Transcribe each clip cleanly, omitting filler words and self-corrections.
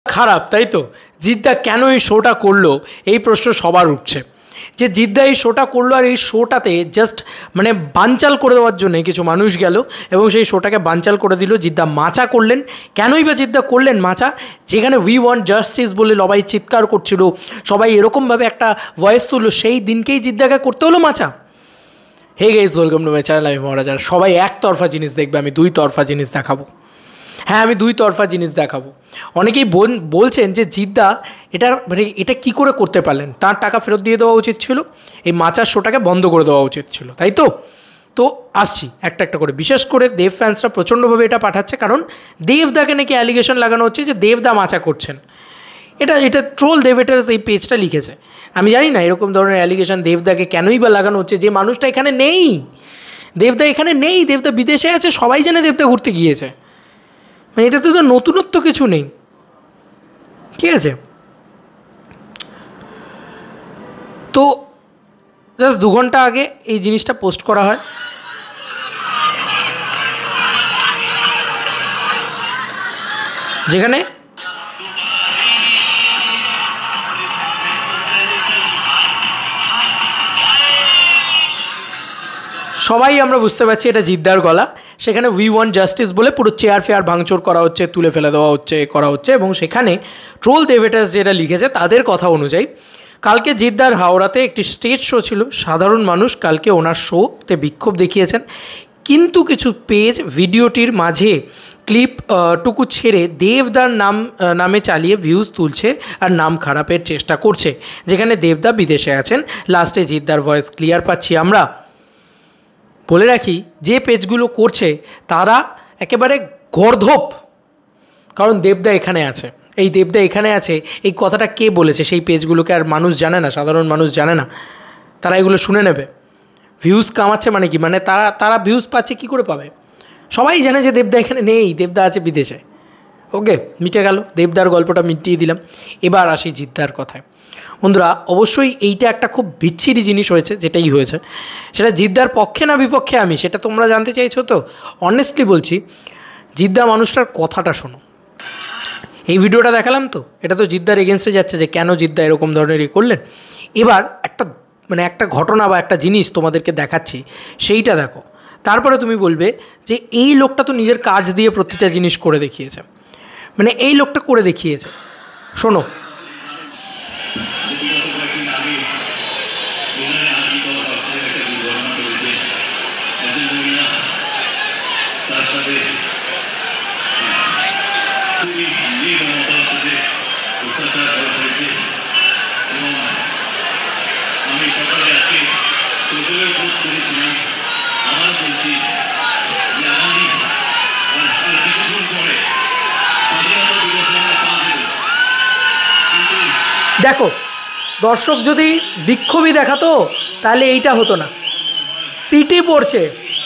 খারাপ, তাই তো? জিদ্দা কেন এই শোটা করলো এই প্রশ্ন সবার উঠছে, যে জিদ্দা এই শোটা করলো আর এই শোটাতে জাস্ট মানে বানচাল করে দেওয়ার জন্য কিছু মানুষ গেল এবং সেই শোটাকে বানচাল করে দিল। জিদ্দা মাচা করলেন। কেনই বা জিদ্দা করলেন মাচা? যেখানে উই ওয়ান্ট জাস্টিস বলে সবাই চিৎকার করছিল, সবাই এরকমভাবে একটা ভয়েস তুললো, সেই দিনকেই জিদ্দাকে করতে হলো মাচা। Hey guys, welcome to my channel, আমি মহারাজার। সবাই একতরফা জিনিস দেখবে, আমি দুই তরফা জিনিস দেখাবো। হ্যাঁ, আমি দুই তরফা জিনিস দেখাবো। অনেকেই বলছেন যে জিদ্দা এটা কী করে করতে পারলেন, তার টাকা ফেরত দিয়ে দেওয়া উচিত ছিল, এই মাচার শোটাকে বন্ধ করে দেওয়া উচিত ছিল, তাই তো? তো আসছি একটা একটা করে। বিশেষ করে দেব ফ্যান্সরা প্রচণ্ডভাবে এটা পাঠাচ্ছে, কারণ দেবদাকে নাকি অ্যালিগেশন লাগানো হচ্ছে যে দেবদা মাচা করছেন। এটা ট্রোল দেবেটার্স এই পেজটা লিখেছে। আমি জানি না এরকম ধরনের অ্যালিগেশন দেবদাকে কেনই বা লাগানো হচ্ছে, যে মানুষটা এখানে নেই। দেবদা এখানে নেই, দেবদা বিদেশে আছে, সবাই জানে দেবদা ঘুরতে গিয়েছে। মানে এটাতে তো নতুনত্ব কিছু নেই, ঠিক আছে? তো জাস্ট 2 ঘন্টা আগে এই জিনিসটা পোস্ট করা হয়। যেখানে সবাই আমরা বুঝতে পারছি এটা জিদ্দার গলা। সেখানে উই ওয়ান্ট জাস্টিস বলে পুরো চেয়ার ফেয়ার ভাঙচুর করা হচ্ছে, তুলে ফেলে দেওয়া হচ্ছে, করা হচ্ছে। এবং সেখানে ট্রোল দেবেটার্স যেটা লিখেছে তাদের কথা অনুযায়ী কালকে জিদ্দার হাওড়াতে একটি স্টেজ শো ছিল। সাধারণ মানুষ কালকে ওনার শোতে বিক্ষোভ দেখিয়েছেন, কিন্তু কিছু পেজ ভিডিওটির মাঝে ক্লিপ টুকু ছেড়ে দেবদার নামে চালিয়ে ভিউজ তুলছে আর নাম খারাপের চেষ্টা করছে, যেখানে দেবদা বিদেশে আছেন। লাস্টে জিদ্দার ভয়েস ক্লিয়ার পাচ্ছি আমরা। বলে রাখি, যে পেজগুলো করছে তারা একেবারে গর্ধপ, কারণ দেবদা এখানে আছে। এই দেবদা এখানে আছে এই কথাটা কে বলেছে সেই পেজগুলোকে আর মানুষ জানে না, সাধারণ মানুষ জানে না। তারা এগুলো শুনে নেবে। ভিউজ কামাচ্ছে মানে কি? মানে তারা ভিউজ পাচ্ছে, কী করে পাবে? সবাই জানে যে দেবদা এখানে নেই, দেবদা আছে বিদেশে। ওকে, মিটে গেল, দেবদার গল্পটা মিটিয়ে দিলাম। এবার আসি জিদ্দার কথায়। বন্ধুরা, অবশ্যই এইটা একটা খুব বিচ্ছিরি জিনিস হয়েছে, যেটাই হয়েছে সেটা জিদ্দার পক্ষে না বিপক্ষে আমি সেটা তোমরা জানতে চাইছো তো। অনেস্টলি বলছি, জিদ্দা মানুষটার কথাটা শোনো। এই ভিডিওটা দেখালাম তো, এটা তো জিদ্দার এগেনস্টে যাচ্ছে যে কেন জিদ্দা এরকম ধরনের করলেন। এবার একটা ঘটনা বা একটা জিনিস তোমাদেরকে দেখাচ্ছি, সেইটা দেখো। তারপরে তুমি বলবে যে এই লোকটা তো নিজের কাজ দিয়ে প্রতিটা জিনিস করে দেখিয়েছে, মানে এই লোকটা করে দেখিয়েছে। শোনো। আমি সকালে আজকে সোশ্যালে পোস্ট করেছিলাম, আবার বলছি যে আগামী আর কিছুক্ষণ পরে স্বাধীনতা দিবসে আমরা পা দেব। কিন্তু দেখো, দর্শক যদি বিক্ষোভী দেখাতো তাহলে এইটা হতো না। সিটি পড়ছে,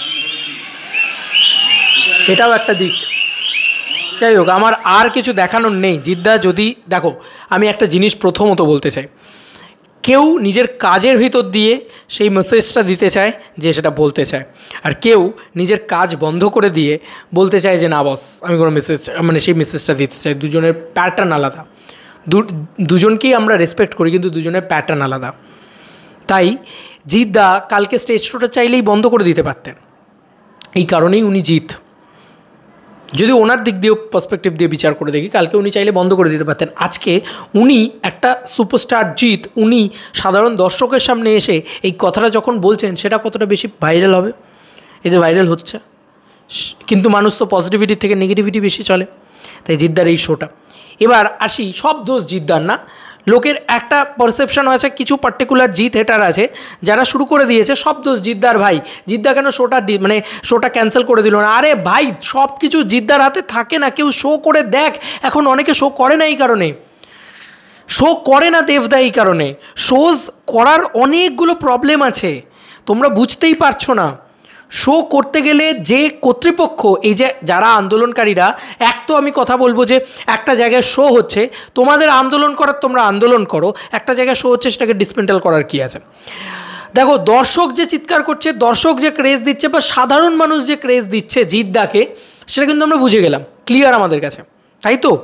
এটাও একটা দিক। যাই হোক, আমার আর কিছু দেখানোর নেই। জিদ্দা যদি দেখো, আমি একটা জিনিস প্রথমত বলতে চাই, কেউ নিজের কাজের ভিতর দিয়ে সেই মেসেজটা দিতে চায় যে সেটা বলতে চায়, আর কেউ নিজের কাজ বন্ধ করে দিয়ে বলতে চায় যে না বস, আমি কোনো মেসেজ মানে সেই মেসেজটা দিতে চাই। দুজনের প্যাটার্ন আলাদা, দুজনকেই আমরা রেসপেক্ট করি, কিন্তু দুজনের প্যাটার্ন আলাদা। তাই জিদ্দা কালকে স্টেজ শোটা চাইলেই বন্ধ করে দিতে পারতেন। এই কারণেই উনি জিত। যদি ওনার দিক দিয়ে পার্সপেক্টিভ দিয়ে বিচার করে দেখি, কালকে উনি চাইলে বন্ধ করে দিতে পারতেন। আজকে উনি একটা সুপারস্টার জিত, উনি সাধারণ দর্শকের সামনে এসে এই কথাটা যখন বলছেন, সেটা কতটা বেশি ভাইরাল হবে। এই যে ভাইরাল হচ্ছে, কিন্তু মানুষ তো পজিটিভিটি থেকে নেগেটিভিটি বেশি চলে। তাই জিদ্দার এই শোটা। এবার আসি, সব দোষ জিদ্দার না। লোকের একটা পারসেপশন আছে, কিছু পার্টিকুলার জিত হেটার আছে যারা শুরু করে দিয়েছে সব দোষ জিদ্দার। ভাই, জিদ্দা কেন শোটা ক্যান্সেল করে দিল না? আরে ভাই, সব কিছু জিদ্দার হাতে থাকে না। কেউ শো করে দেখ, এখন অনেকে শো করে না এই কারণে, শো করে না দেবদা এই কারণে। শোজ করার অনেকগুলো প্রবলেম আছে, তোমরা বুঝতেই পারছো না। শো করতে গেলে যে কর্তৃপক্ষ, এই যে যারা আন্দোলনকারীরা, এক তো আমি কথা বলবো যে একটা জায়গায় শো হচ্ছে, তোমাদের আন্দোলন করার তোমরা আন্দোলন করো, একটা জায়গায় শো হচ্ছে সেটাকে ডিসমেন্টাল করার কী আছে? দেখো, দর্শক যে চিৎকার করছে, দর্শক যে ক্রেজ দিচ্ছে, বা সাধারণ মানুষ যে ক্রেজ দিচ্ছে জিদ্দাকে, সেটা কিন্তু আমরা বুঝে গেলাম, ক্লিয়ার আমাদের কাছে, তাই তো?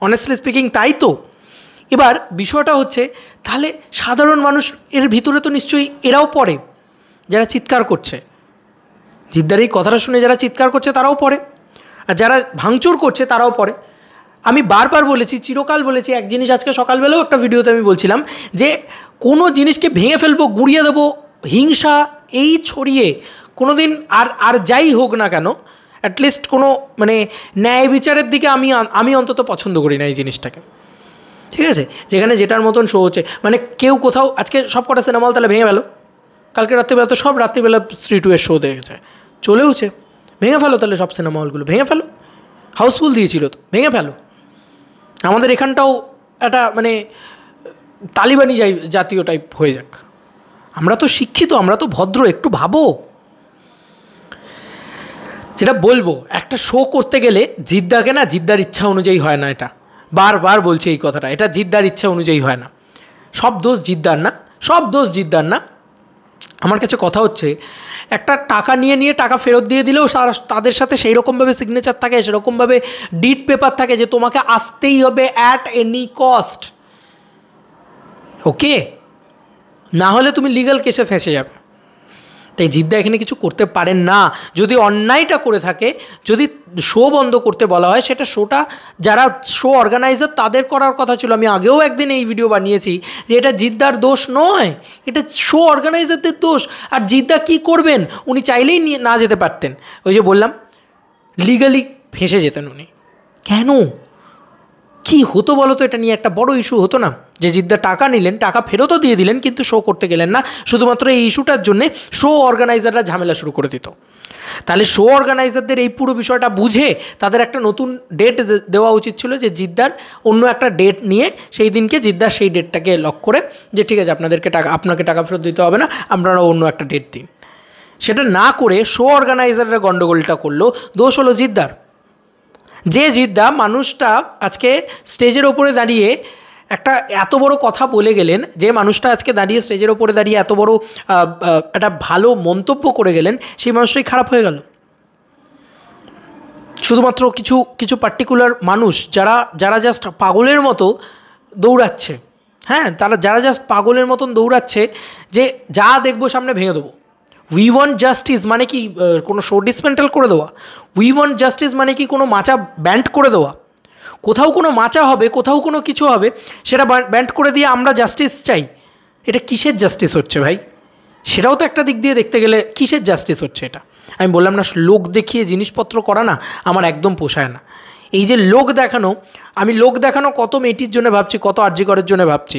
অনেস্টলি স্পিকিং তাই তো। এবার বিষয়টা হচ্ছে তাহলে সাধারণ মানুষ এর ভিতরে তো নিশ্চয়ই এরাও পড়ে, যারা চিৎকার করছে। জিদ্দার এই কথাটা শুনে যারা চিৎকার করছে তারাও পড়ে, আর যারা ভাঙচুর করছে তারাও পড়ে। আমি বারবার বলেছি, চিরকাল বলেছি এক জিনিস, আজকে সকালবেলাও একটা ভিডিওতে আমি বলছিলাম যে কোনো জিনিসকে ভেঙে ফেলবো, গুঁড়িয়ে দেবো, হিংসা এই ছড়িয়ে কোনো দিন আর যাই হোক না কেন, অ্যাটলিস্ট কোনো মানে ন্যায় বিচারের দিকে আমি অন্তত পছন্দ করি না এই জিনিসটাকে। ঠিক আছে, যেখানে যেটার মতন শো হচ্ছে, মানে কেউ কোথাও আজকে সব কটা সিনেমা হল তাহলে ভেঙে ফেলো, কালকে রাত্রিবেলা তো সব রাত্রিবেলা স্ত্রী 2 এর শো দেখেছে, চলেওছে, ভেঙে ফেলো তাহলে সব সিনেমা হলগুলো ভেঙে ফেলো, হাউসফুল দিয়েছিল তো ভেঙে ফেলো। আমাদের এখানটাও একটা মানে তালিবানি জাতীয় টাইপ হয়ে যাক। আমরা তো শিক্ষিত, আমরা তো ভদ্র, একটু ভাবো। যেটা বলবো, একটা শো করতে গেলে জিদ্দাকে না, জিদ্দার ইচ্ছা অনুযায়ী হয় না, এটা বারবার বলছি এই কথাটা, এটা জিদ্দার ইচ্ছা অনুযায়ী হয় না। সব দোষ জিদ্দার না, সব দোষ জিদ্দার না। আমার কাছে কথা হচ্ছে, একটা টাকা নিয়ে টাকা ফেরত দিয়ে দিলেও তাদের সাথে সেই রকমভাবে সিগনেচার থাকে, সেরকমভাবে ডিড পেপার থাকে যে তোমাকে আসতেই হবে অ্যাট এনি কস্ট, ওকে, না হলে তুমি লিগ্যাল কেসে ফেঁসে যাবে। তাই জিদ্দা এখানে কিছু করতে পারেন না। যদি অন্যায়টা করে থাকে, যদি শো বন্ধ করতে বলা হয়, সেটা শোটা যারা শো অর্গানাইজার তাদের করার কথা ছিল। আমি আগেও একদিন এই ভিডিও বানিয়েছি যে এটা জিদ্দার দোষ নয়, এটা শো অর্গানাইজারদের দোষ। আর জিদ্দা কি করবেন, উনি চাইলেই না যেতে পারতেন, ওই যে বললাম লিগালি ফেঁসে যেতেন উনি। কেন, কি হতো বলো তো, এটা নিয়ে একটা বড় ইস্যু হতো না যে জিদ্দা টাকা নিলেন, টাকা ফেরতও দিয়ে দিলেন, কিন্তু শো করতে গেলেন না, শুধুমাত্র এই ইস্যুটার জন্যে শো অর্গানাইজাররা ঝামেলা শুরু করে দিত। তাহলে শো অর্গানাইজারদের এই পুরো বিষয়টা বুঝে তাদের একটা নতুন ডেট দেওয়া উচিত ছিল, যে জিদ্দার অন্য একটা ডেট নিয়ে সেই দিনকে জিদ্দার সেই ডেটটাকে লক করে যে ঠিক আছে আপনাকে টাকা ফেরত দিতে হবে না, আপনারা অন্য একটা ডেট দিন। সেটা না করে শো অর্গানাইজাররা গণ্ডগোলটা করলো, দোষ হলো জিদ্দার। যে জিদ্দা মানুষটা আজকে স্টেজের ওপরে দাঁড়িয়ে একটা এত বড় কথা বলে গেলেন, যে মানুষটা আজকে দাঁড়িয়ে স্টেজের ওপরে দাঁড়িয়ে এত বড় একটা ভালো মন্তব্য করে গেলেন, সেই মানুষটাই খারাপ হয়ে গেল। শুধুমাত্র কিছু পার্টিকুলার মানুষ যারা জাস্ট পাগলের মতো দৌড়াচ্ছে, হ্যাঁ, যারা জাস্ট পাগলের মতন দৌড়াচ্ছে যে যা দেখবো সামনে ভেঙে দেবো। উই ওয়ান্ট জাস্টিস মানে কি কোনো শো ডিসমেন্টাল করে দেওয়া? উই ওয়ান্ট জাস্টিস মানে কি কোনো মাচা ব্যান্ড করে দেওয়া? কোথাও কোনো মাচা হবে, কোথাও কোনো কিছু হবে, সেটা ব্যান্ড করে দিয়ে আমরা জাস্টিস চাই? এটা কিসের জাস্টিস হচ্ছে ভাই? সেটাও তো একটা দিক দিয়ে দেখতে গেলে কিসের জাস্টিস হচ্ছে এটা? আমি বললাম না, লোক দেখিয়ে জিনিসপত্র করা না আমার একদম পোষায় না। এই যে লোক দেখানো, আমি লোক দেখানো কত মেয়েটির জন্য ভাবছি, কত আরজি করার জন্য ভাবছি।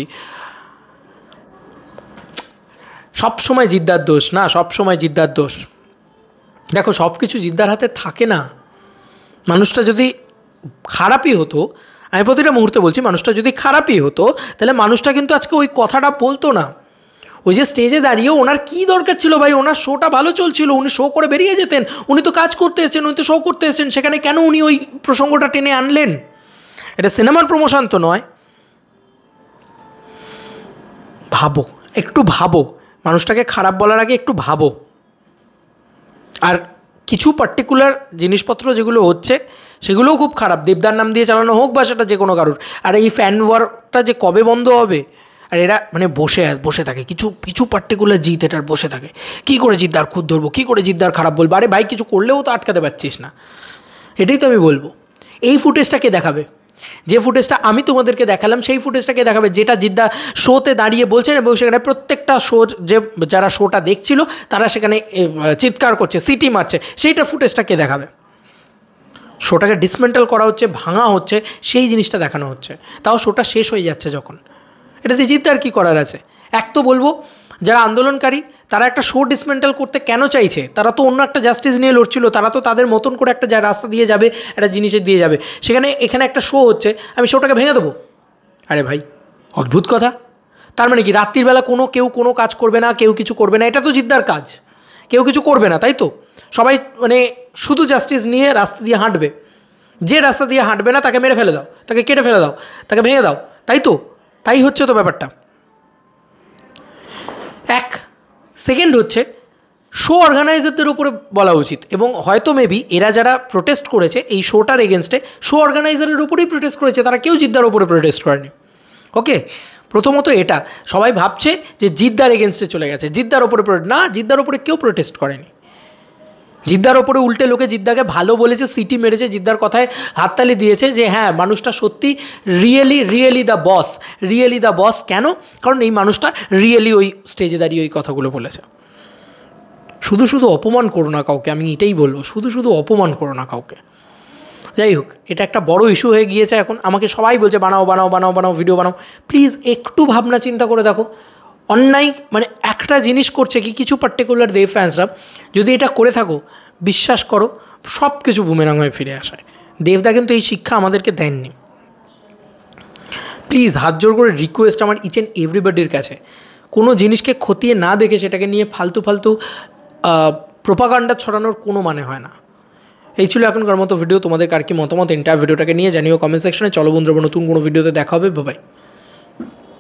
সব সময় জিদ্দার দোষ না, সব সময় জিদ্দার দোষ। দেখো, সব কিছু জিদ্দার হাতে থাকে না। মানুষটা যদি খারাপই হতো, আমি প্রতিটা মুহূর্তে বলছি, মানুষটা যদি খারাপই হতো তাহলে মানুষটা কিন্তু আজকে ওই কথাটা বলতো না। ওই যে স্টেজে দাঁড়িয়ে ওনার কী দরকার ছিল ভাই? ওনার শোটা ভালো চলছিল, উনি শো করে বেরিয়ে যেতেন। উনি তো কাজ করতে এসেছেন, উনি তো শো করতে এসেছেন, সেখানে কেন উনি ওই প্রসঙ্গটা টেনে আনলেন? এটা সিনেমার প্রমোশন তো নয়। ভাবো, একটু ভাবো, মানুষটাকে খারাপ বলার আগে একটু ভাবো। আর কিছু পার্টিকুলার জিনিসপত্র যেগুলো হচ্ছে সেগুলোও খুব খারাপ, দেবদার নাম দিয়ে চালানো হোক বা সেটা যে কোনো কারোর। আর এই ফ্যান ওয়ারটা যে কবে বন্ধ হবে? আর এরা মানে বসে থাকে, কিছু পার্টিকুলার জিত এটার বসে থাকে, কী করে জিদ্দার খুদ ধরবো, কী করে জিদ্দার খারাপ বলবো? আরে ভাই, কিছু করলেও তো আটকাতে পারছিস না। এটাই তো আমি বলবো। এই ফুটেজটাকে দেখাবে, যে ফুটেজটা আমি তোমাদেরকে দেখালাম সেই ফুটেজটাকে দেখাবে, যেটা জিদ্দা শোতে দাঁড়িয়ে বলছেন, এবং সেখানে প্রত্যেকটা শো যারা শোটা দেখছিল তারা সেখানে চিৎকার করছে, সিটি মারছে, সেইটা ফুটেজটাকে দেখাবে। শোটাকে ডিসমেন্টাল করা হচ্ছে, ভাঙা হচ্ছে, সেই জিনিসটা দেখানো হচ্ছে। তাও শোটা শেষ হয়ে যাচ্ছে যখন। এটাতে জিদ্দার কী করার আছে? এক তো বলবো, যারা আন্দোলনকারী তারা একটা শো ডিসমেন্টাল করতে কেন চাইছে? তারা তো অন্য একটা জাস্টিস নিয়ে লড়ছিল, তারা তো তাদের মতন করে একটা রাস্তা দিয়ে যাবে, একটা জিনিসের দিয়ে যাবে। এখানে একটা শো হচ্ছে, আমি শোটাকে ভেঙে দেবো? আরে ভাই, অদ্ভুত কথা। তার মানে কি রাত্রিবেলা কেউ কোনো কাজ করবে না, কেউ কিছু করবে না? এটা তো জিদ্দার কাজ, কেউ কিছু করবে না, তাই তো? সবাই মানে শুধু জাস্টিস নিয়ে রাস্তা দিয়ে হাঁটবে। যে রাস্তা দিয়ে হাঁটবে না তাকে মেরে ফেলে দাও, তাকে কেটে ফেলে দাও, তাকে ভেঙে দাও, তাই তো? তাই হচ্ছে তো ব্যাপারটা। এক সেকেন্ড হচ্ছে, শো অর্গানাইজারদের উপরে বলা উচিত, এবং হয়তো মেবি এরা যারা প্রোটেস্ট করেছে এই শোটার এগেনস্টে শো অর্গানাইজারের উপরেই প্রোটেস্ট করেছে, তারা কেউ জিদ্দার উপরে প্রোটেস্ট করেনি। ওকে, প্রথমত এটা সবাই ভাবছে যে জিদ্দার এগেনস্টে চলে গেছে, জিদ্দার উপরে না, জিদ্দার উপরে কেউ প্রোটেস্ট করেনি। জিদ্দার ওপরে উল্টে লোকে জিদ্দাকে ভালো বলেছে, সিটি মেরেছে, জিদ্দার কথায় হাততালি দিয়েছে যে হ্যাঁ মানুষটা সত্যি রিয়েলি দ্য বস। কেন? কারণ এই মানুষটা রিয়েলি ওই স্টেজে দাঁড়িয়ে ওই কথাগুলো বলেছে। শুধু অপমান করো না কাউকে, আমি এটাই বলবো, শুধু অপমান করো না কাউকে। যাই হোক, এটা একটা বড় ইস্যু হয়ে গিয়েছে এখন। আমাকে সবাই বলছে বানাও ভিডিও বানাও। প্লিজ একটু ভাবনা চিন্তা করে দেখো, অন্যায় মানে একটা জিনিস করছে কি কিছু পার্টিকুলার দেব ফ্যান্সরা, যদি এটা করে থাকো বিশ্বাস করো সব কিছু বুমেরাং হয়ে ফিরে আসায়। দেবদা কিন্তু এই শিক্ষা আমাদেরকে দেননি। প্লিজ হাত জোর করে রিকোয়েস্ট আমার ইচ অ্যান্ড এভরিবডির কাছে, কোনো জিনিসকে খতিয়ে না দেখে সেটাকে নিয়ে ফালতু প্রোপাগান্ডা ছড়ানোর কোনো মানে হয় না। এই ছিল এখনকার মতো ভিডিও। তোমাদের কার কি মতামত এন্টায়ার ভিডিওটাকে নিয়ে জানিও কমেন্ট সেকশনে। চলো বন্ধুরা, নতুন কোনো ভিডিওতে দেখা হবে। বাই।